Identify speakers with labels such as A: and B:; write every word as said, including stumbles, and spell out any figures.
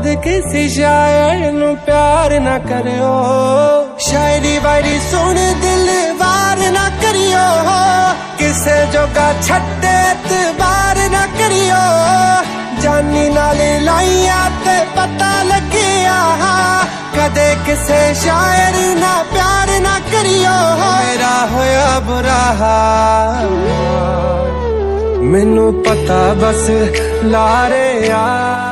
A: कद किसी शायर नू प्यार ना करियो, शायरी वायरी सुन दिल वार ना करियो, किसे जोगा छड्डे एतबार ना करियो, जानी नाल लाइया ते पता लगिया, कदे किसे शायर ना प्यार ना करियो। मेरा होया बुरा हाल मैनू पता बस लारे यार।